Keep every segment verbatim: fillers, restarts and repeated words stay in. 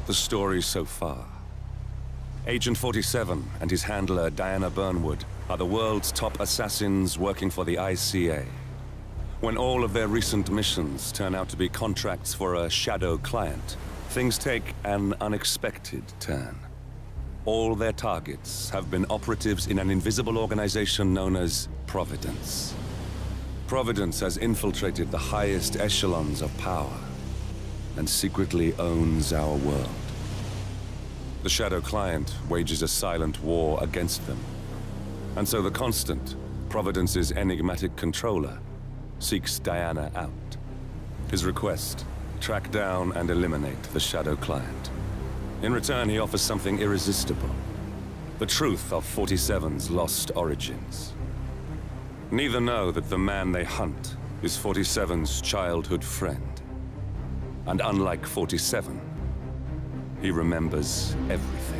The story so far. Agent forty-seven and his handler Diana Burnwood are the world's top assassins working for the I C A. When all of their recent missions turn out to be contracts for a shadow client, things take an unexpected turn. All their targets have been operatives in an invisible organization known as Providence. Providence has infiltrated the highest echelons of power and secretly owns our world. The Shadow Client wages a silent war against them. And so the Constant, Providence's enigmatic controller, seeks Diana out. His request, track down and eliminate the Shadow Client. In return, he offers something irresistible. The truth of forty-seven's lost origins. Neither know that the man they hunt is forty-seven's childhood friend. And unlike forty-seven, he remembers everything.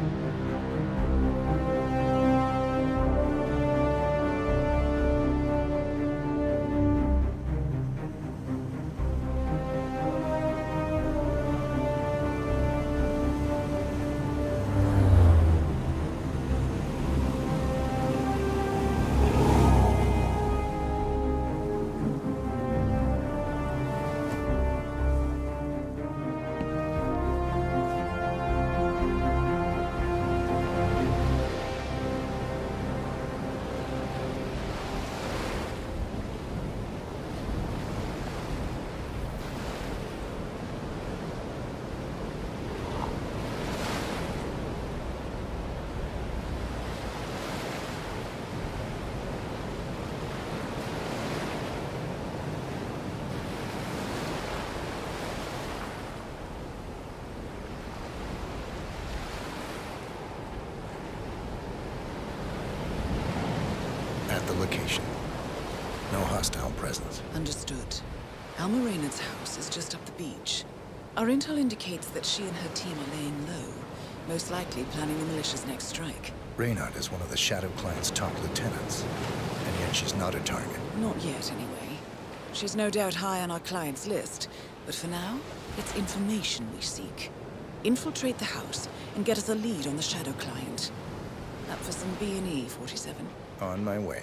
At the location. No hostile presence. Understood. Alma Reynard's house is just up the beach. Our intel indicates that she and her team are laying low, most likely planning the militia's next strike. Reynard is one of the Shadow Client's top lieutenants, and yet she's not a target. Not yet, anyway. She's no doubt high on our client's list, but for now, it's information we seek. Infiltrate the house and get us a lead on the Shadow Client. Up for some B and E, forty-seven. On my way.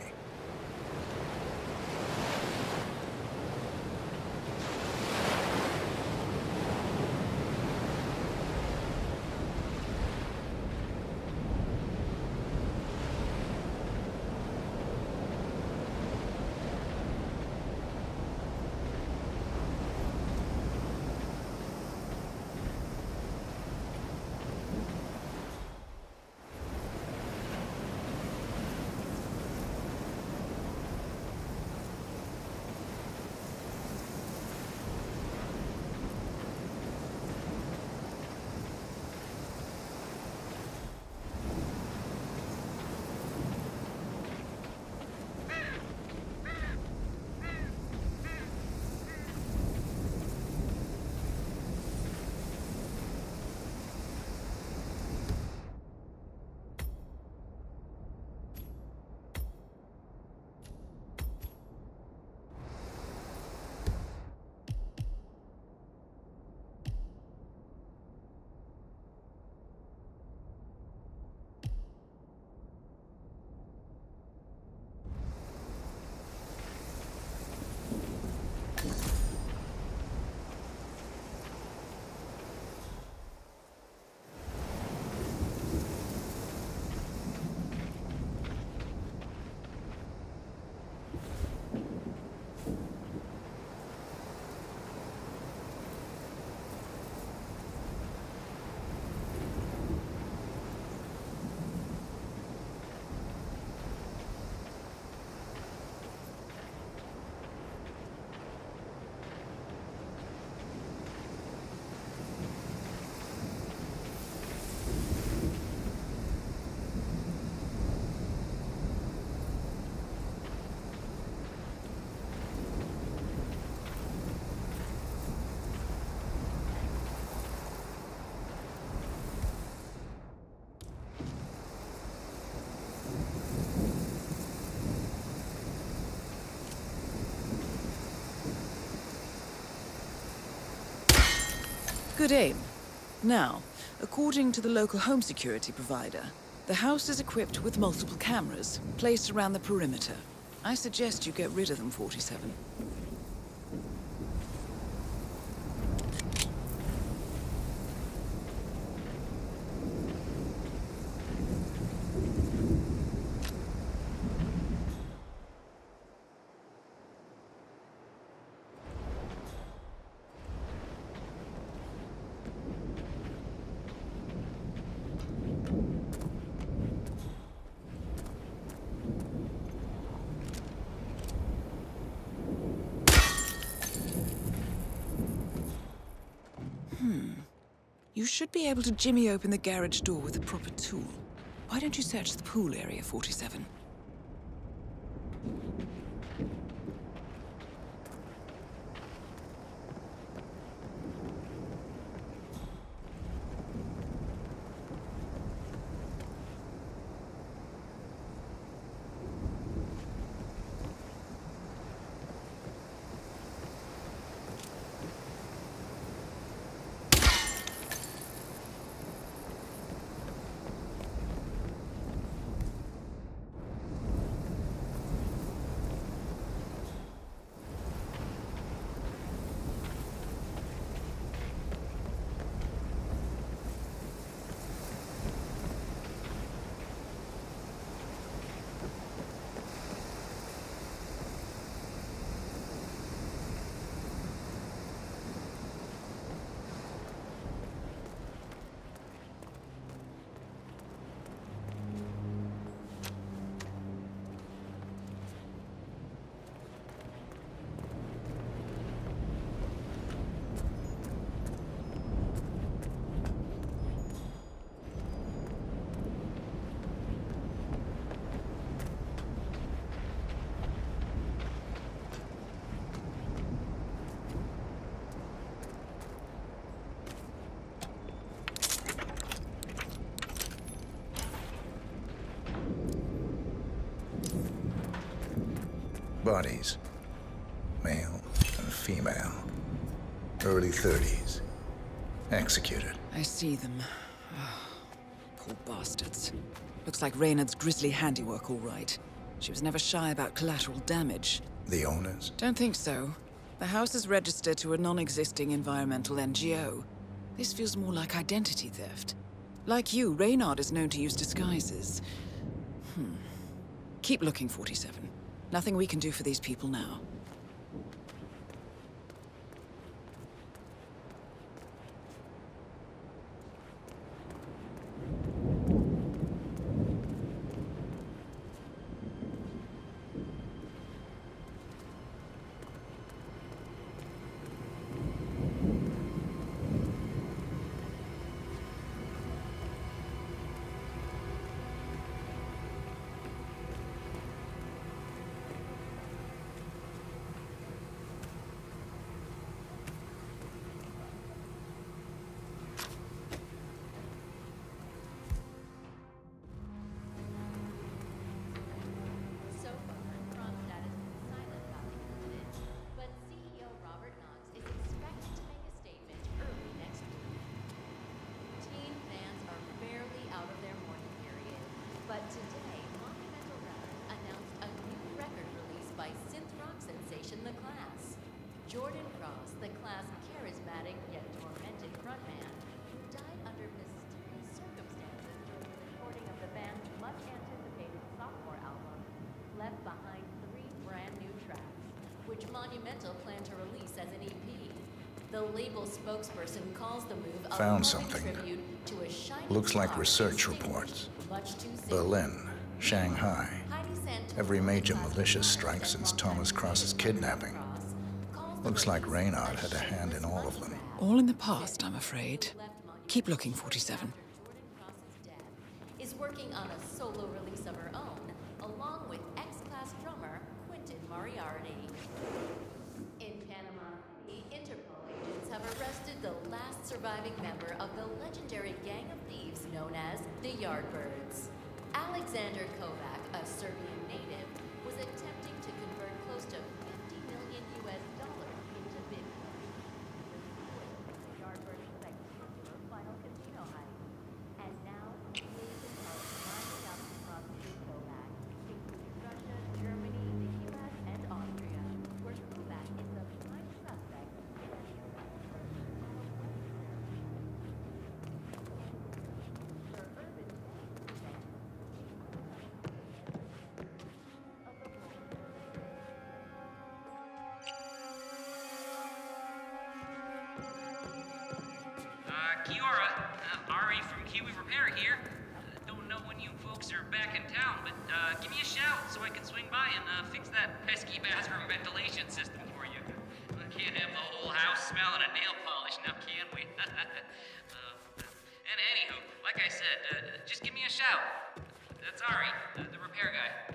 Good aim. Now, according to the local home security provider, the house is equipped with multiple cameras placed around the perimeter. I suggest you get rid of them, forty-seven. You should be able to jimmy open the garage door with the proper tool. Why don't you search the pool area, forty-seven? Bodies. Male and female. Early thirties. Executed. I see them. Oh, poor bastards. Looks like Reynard's grisly handiwork, all right. She was never shy about collateral damage. The owners? Don't think so. The house is registered to a non-existing environmental N G O. This feels more like identity theft. Like you, Reynard is known to use disguises. Hmm. Keep looking, forty-seven. Nothing we can do for these people now. Jordan Cross, the class' charismatic yet tormented frontman, who died under mysterious circumstances during the recording of the band's much-anticipated sophomore album, left behind three brand new tracks, which Monumental planned to release as an E P. The label spokesperson calls the move a Found loving something. tribute to a shining Looks like star research extinguished reports. much too soon. Berlin, Shanghai. Heidi Santoro, Every major the class' militia commander strike and since longtime Thomas Cross's friend of kidnapping. Cross, calls the Looks like release Reynard a had a hand in all of them. All in the past, I'm afraid. Keep looking, forty-seven. Jordan Cross's death, is working on a solo release of her own, along with ex-class drummer Quentin Moriarty. In Panama City, Interpol agents have arrested the last surviving member of the legendary gang of thieves known as the Yardbirds. Alexander Kovac, a Serbian native, was attempting to convert close to fifty million U S dollars into Bitcoin. The Yardbirds was executed final Kiora, uh, Ari from Kiwi Repair here. Uh, don't know when you folks are back in town, but uh, give me a shout so I can swing by and uh, fix that pesky bathroom ventilation system for you. I can't have the whole house smelling of nail polish now, can we? uh, and anywho, like I said, uh, just give me a shout. That's Ari, uh, the repair guy.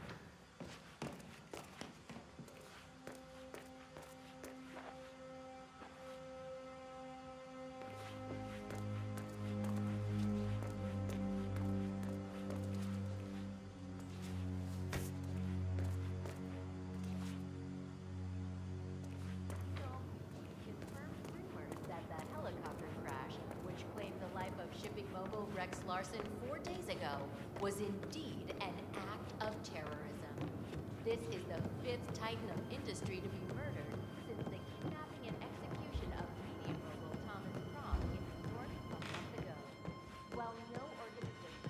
Shipping mogul Rex Larson four days ago was indeed an act of terrorism. This is the fifth titan of industry to be murdered since the kidnapping and execution of media mogul Thomas Cross in New York a month ago. While no organization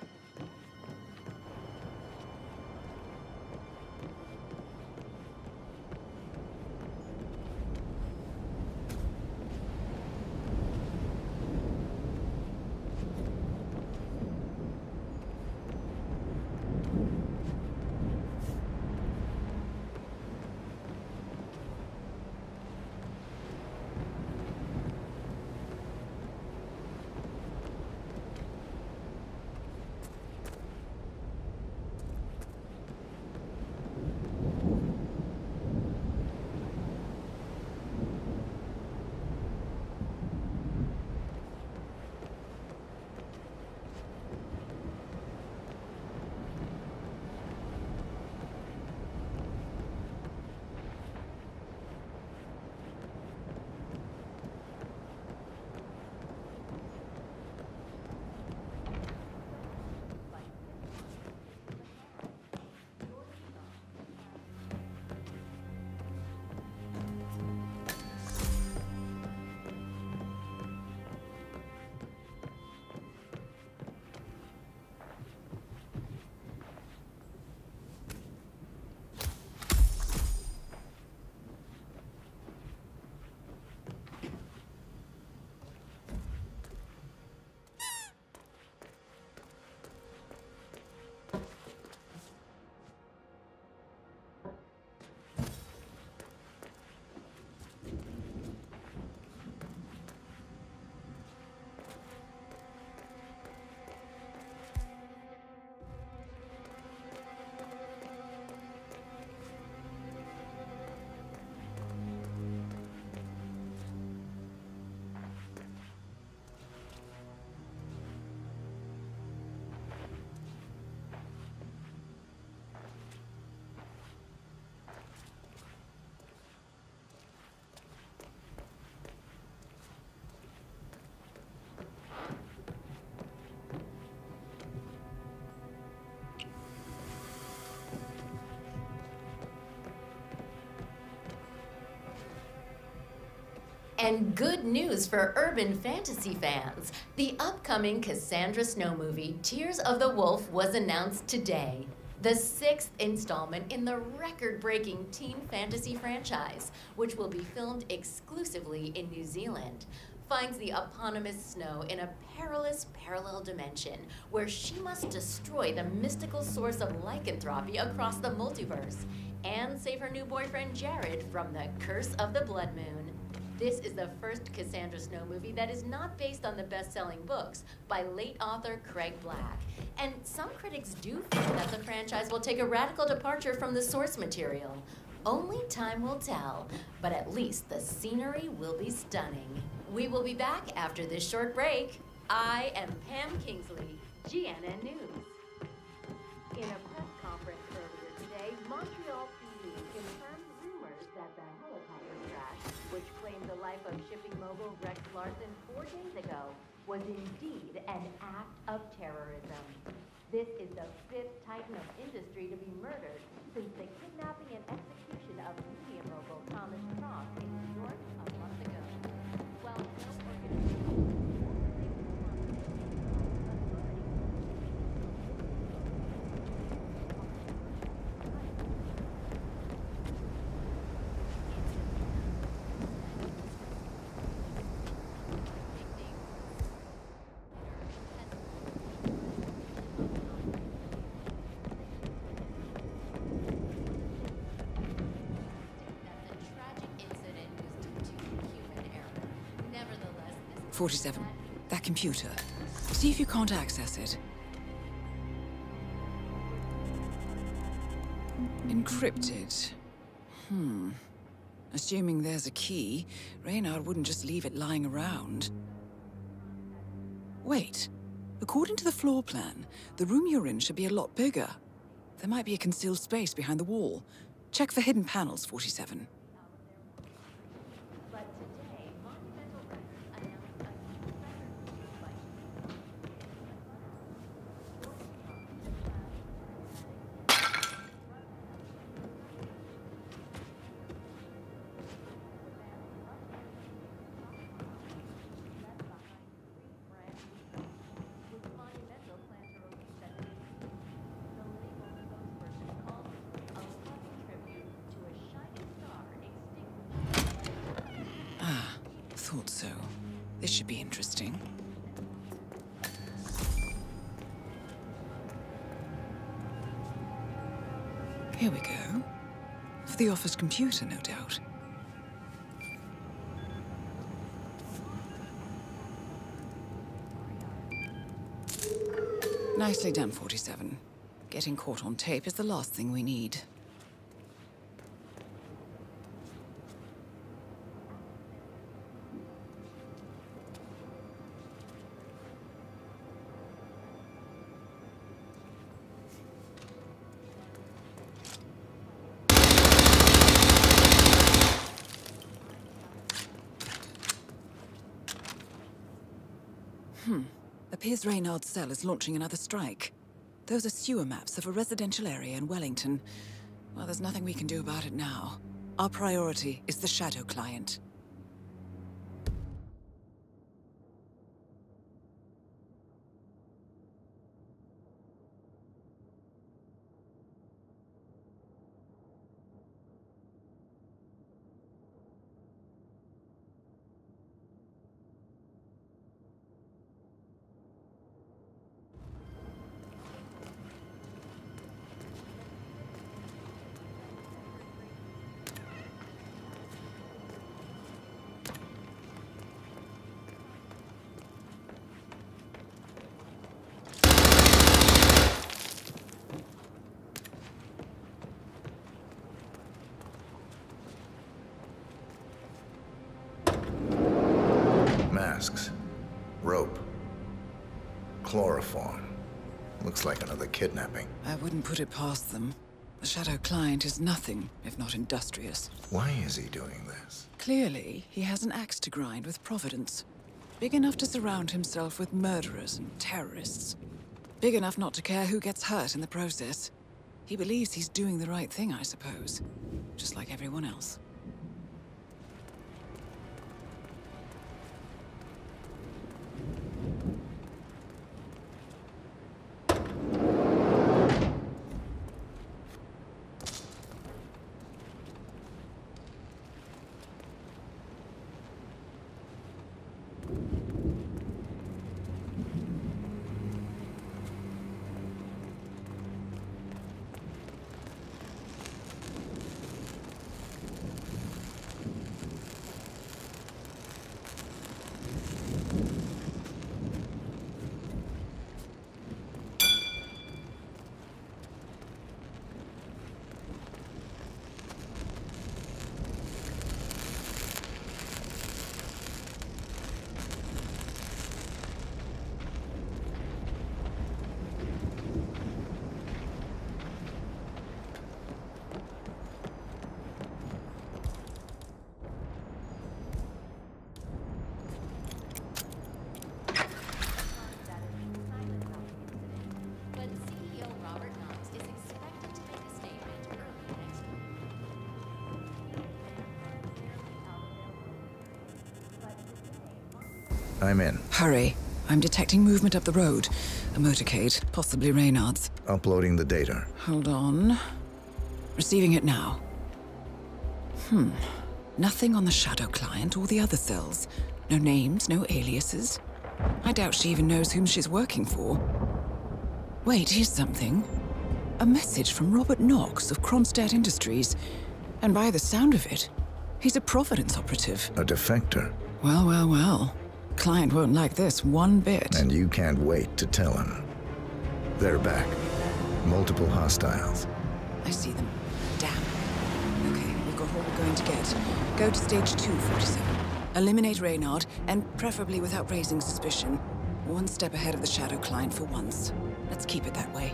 And good news for urban fantasy fans. The upcoming Cassandra Snow movie, Tears of the Wolf, was announced today. The sixth installment in the record-breaking teen fantasy franchise, which will be filmed exclusively in New Zealand, finds the eponymous Snow in a perilous parallel dimension where she must destroy the mystical source of lycanthropy across the multiverse and save her new boyfriend Jared from the curse of the Blood Moon. This is the first Cassandra Snow movie that is not based on the best-selling books by late author Craig Black. And some critics do think that the franchise will take a radical departure from the source material. Only time will tell, but at least the scenery will be stunning. We will be back after this short break. I am Pam Kingsley, G N N News. In a press conference earlier today, Montreal P D confirmed rumors that the helicopter crash, which claimed the life of shipping mogul Rex Larson four days ago, was indeed an act of terrorism. This is the fifth titan of industry to be murdered since the kidnapping and execution of media mogul Thomas Cross in New York a month ago. While no organization forty-seven. That computer. See if you can't access it. Encrypted. Hmm. Assuming there's a key, Reynard wouldn't just leave it lying around. Wait. According to the floor plan, the room you're in should be a lot bigger. There might be a concealed space behind the wall. Check for hidden panels, forty-seven. But today, Monumental Records announced a new record with Monumental plan to release that new the label spokesperson called it a loving tribute to a shining star extinguished. Ah, thought so. This should be interesting. Here we go. For the office computer, no doubt. Nicely done, forty-seven. Getting caught on tape is the last thing we need. Hmm. Appears Reynard's cell is launching another strike. Those are sewer maps of a residential area in Wellington. Well, there's nothing we can do about it now. Our priority is the Shadow Client. Masks. Rope. Chloroform. Looks like another kidnapping. I wouldn't put it past them. The Shadow Client is nothing if not industrious. Why is he doing this? Clearly, he has an axe to grind with Providence. Big enough to surround himself with murderers and terrorists. Big enough not to care who gets hurt in the process. He believes he's doing the right thing, I suppose. Just like everyone else. I'm in. Hurry. I'm detecting movement up the road. A motorcade, possibly Reynard's. Uploading the data. Hold on. Receiving it now. Hmm. Nothing on the Shadow Client or the other cells. No names, no aliases. I doubt she even knows whom she's working for. Wait, here's something. A message from Robert Knox of Kronstadt Industries. And by the sound of it, he's a Providence operative. A defector. Well, well, well. Client won't like this one bit. And you can't wait to tell him. They're back. Multiple hostiles. I see them. Damn. Okay, we've got all we're going to get. Go to stage two, forty-seven. Eliminate Reynard, and preferably without raising suspicion. One step ahead of the Shadow Client for once. Let's keep it that way.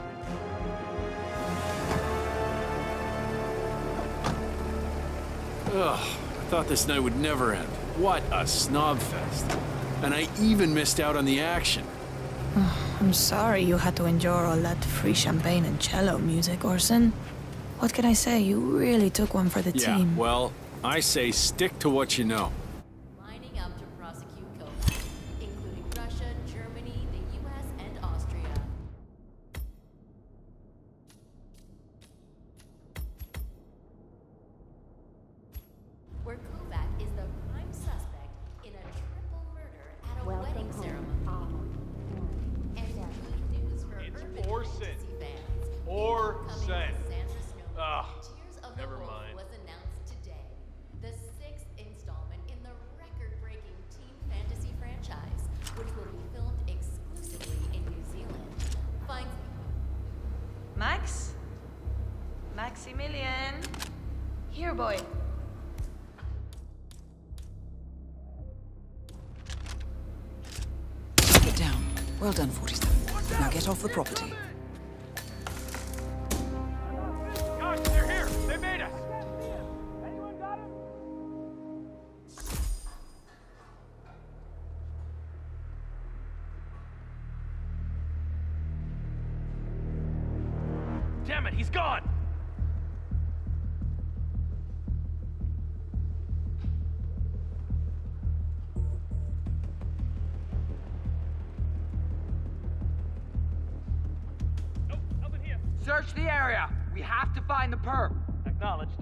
Ugh, I thought this night would never end. What a snob fest. And I even missed out on the action. I'm sorry you had to endure all that free champagne and cello music, Orson. What can I say? You really took one for the Yeah, team. well, I say stick to what you know. Lining up to prosecute Cope, including Russia, Germany, the U S, and Austria. Where Kovac is the prime suspect in a triple murder at a wedding ceremony. And good news for It's urban Orson. fantasy fans. Orson. Incoming Sandra Snow. Ugh, Tears of never the Wolf mind. was announced today. The sixth installment in the record-breaking teen fantasy franchise, which will be filmed exclusively in New Zealand. Finds Max? Maximilian? Here, boy. Get down. Well done, forty-seven. Now get off the property. Guys, they're here! They made us! Damn it, he's gone! Nope, nothing here. Search the area. We have to find the perp. Acknowledged.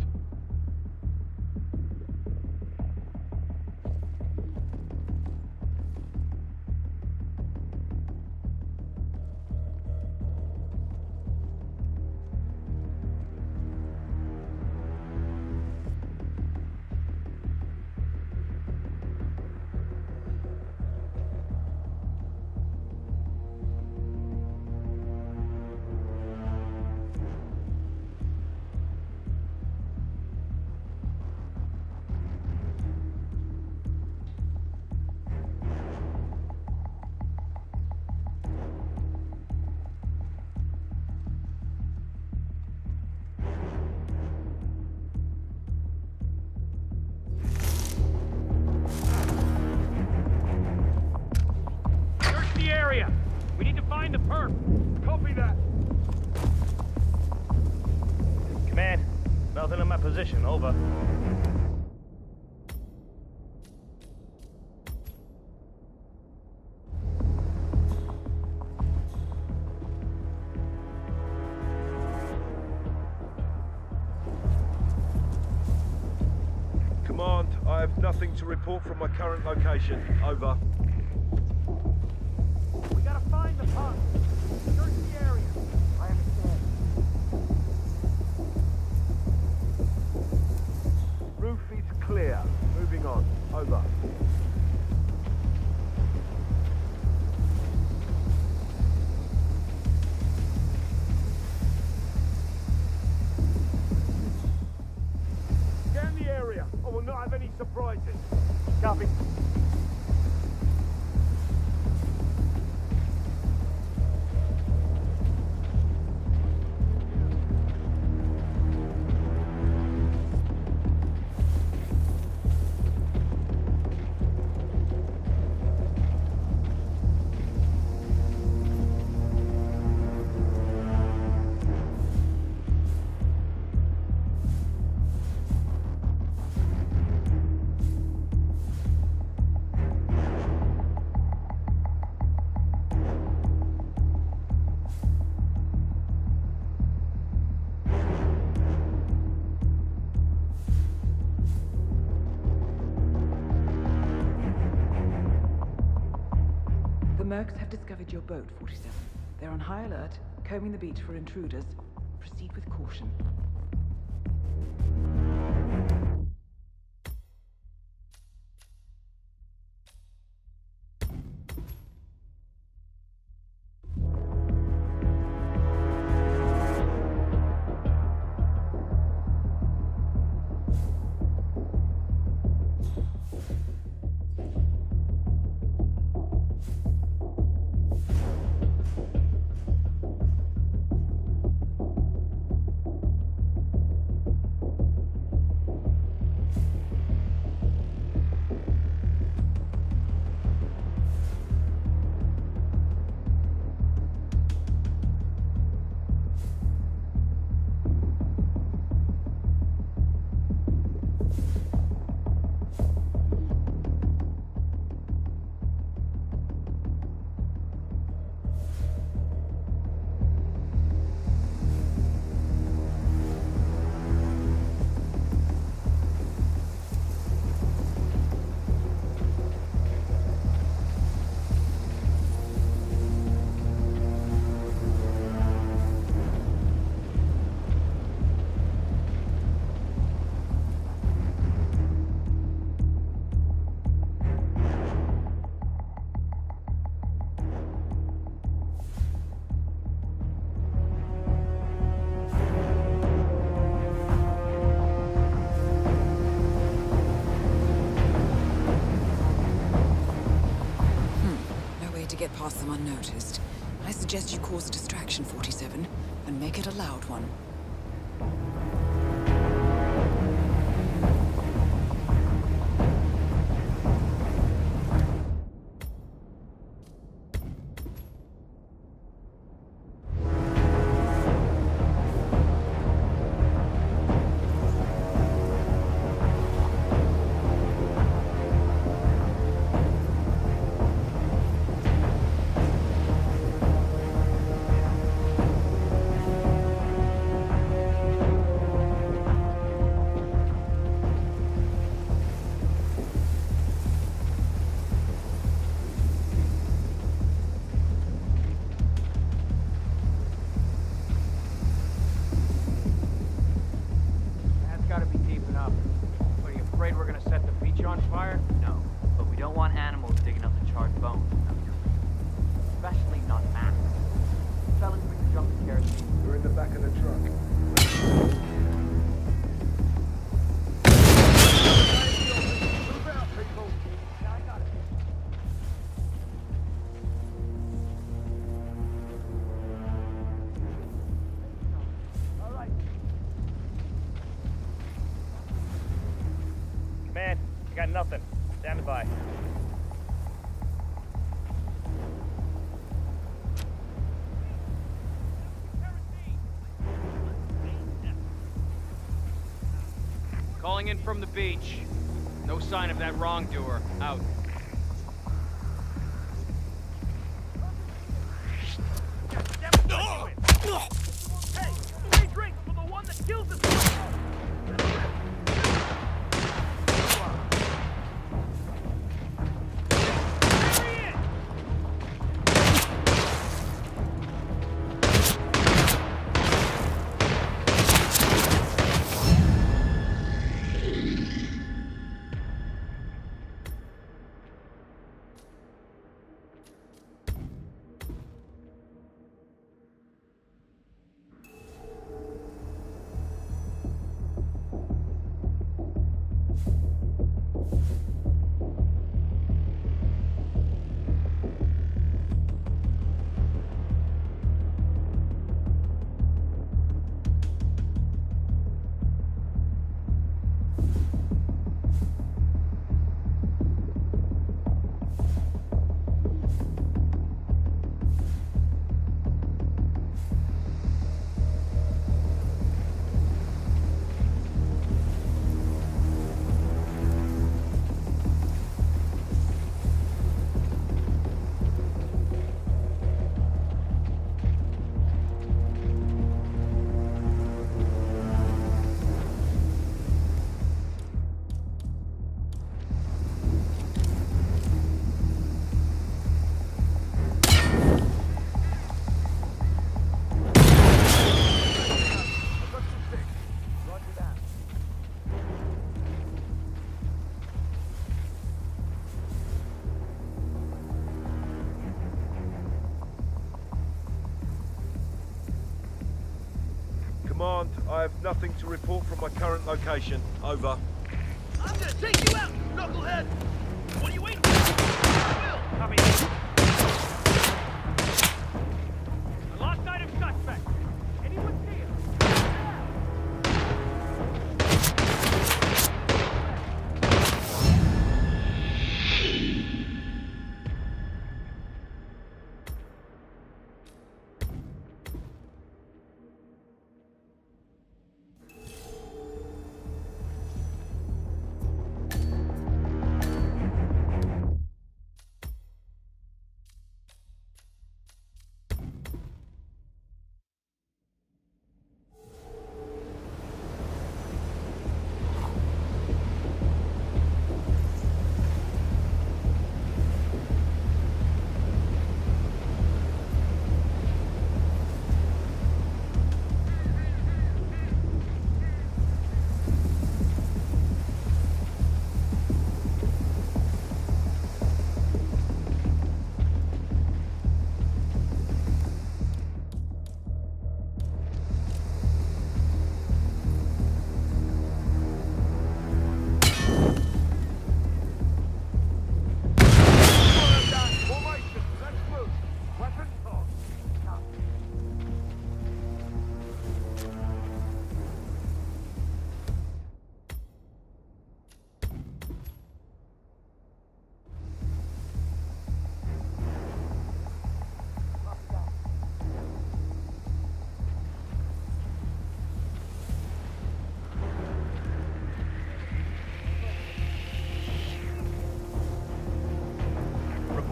Search the area! We need to find the perp! Copy that! Command, nothing in my position, over. Command, I have nothing to report from my current location. Over. We gotta find the perp! Search the area! I understand. Roof is clear. Moving on. Over. Scan the area. I will not have any surprises. Copy. The Mercs have discovered your boat, forty-seven. They're on high alert, combing the beach for intruders. Proceed with caution. pass them unnoticed. I suggest you cause a distraction, forty-seven, and make it a loud one. Nothing. Stand by. Calling in from the beach. No sign of that wrongdoer. Out. Hey, free drinks for the one that kills us. Command, I have nothing to report from my current location. Over. I'm gonna take you out, knucklehead! What are you waiting for? I will! Copy. I lost sight of suspect. Anyone see him?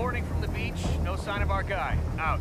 Reporting from the beach. No sign of our guy. Out.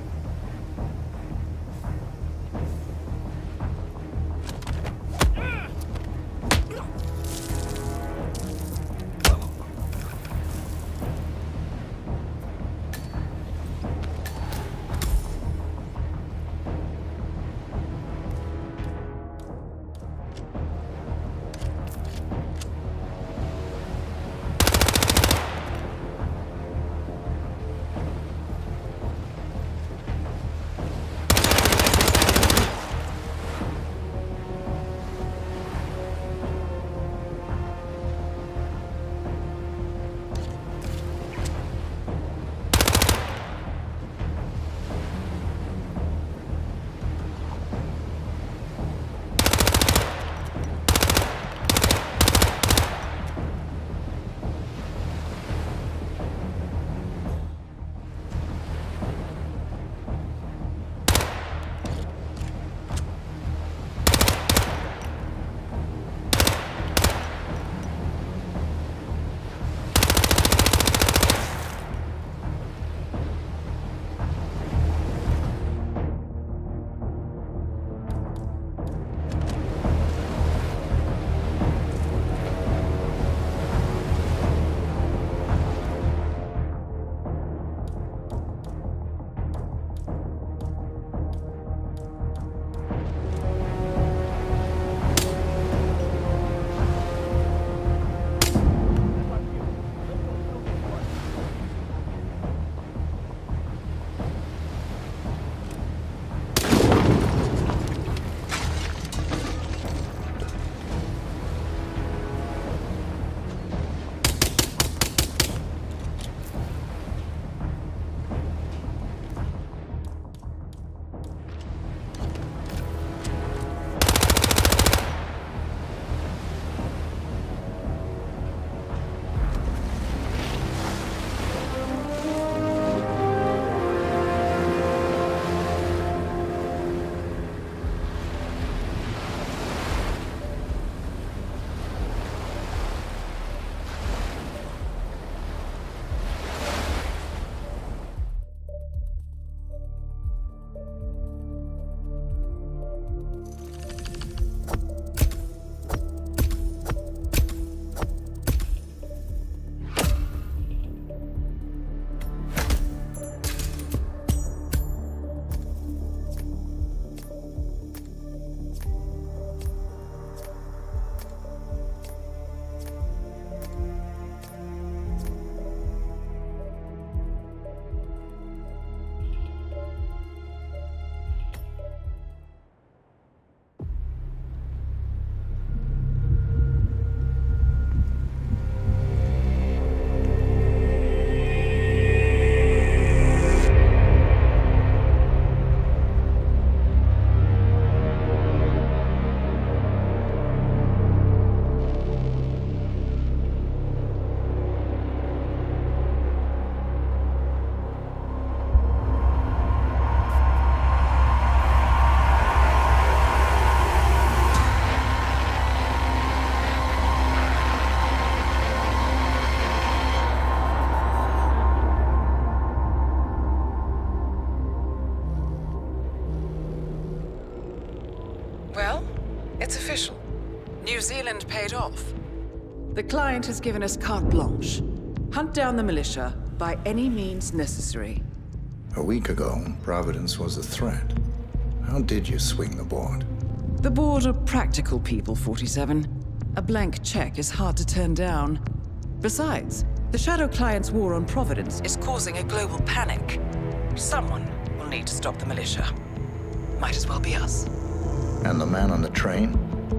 It's official. New Zealand paid off. The client has given us carte blanche. Hunt down the militia by any means necessary. A week ago, Providence was a threat. How did you swing the board? The board are practical people, forty-seven. A blank check is hard to turn down. Besides, the Shadow Client's war on Providence is causing a global panic. Someone will need to stop the militia. Might as well be us. And the man on the train?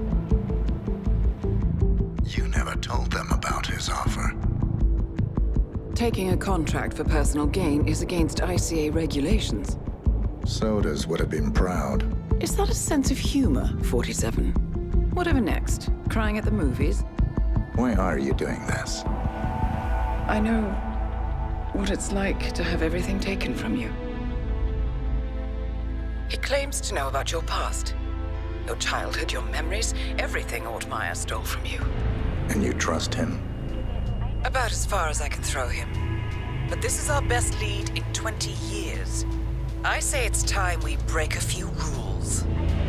You never told them about his offer. Taking a contract for personal gain is against I C A regulations. Sodas would have been proud. Is that a sense of humor, forty-seven? Whatever next? Crying at the movies? Why are you doing this? I know what it's like to have everything taken from you. He claims to know about your past. Your childhood, your memories, everything Ortmeyer stole from you. And you trust him? About as far as I can throw him. but this is our best lead in twenty years. I say it's time we break a few rules.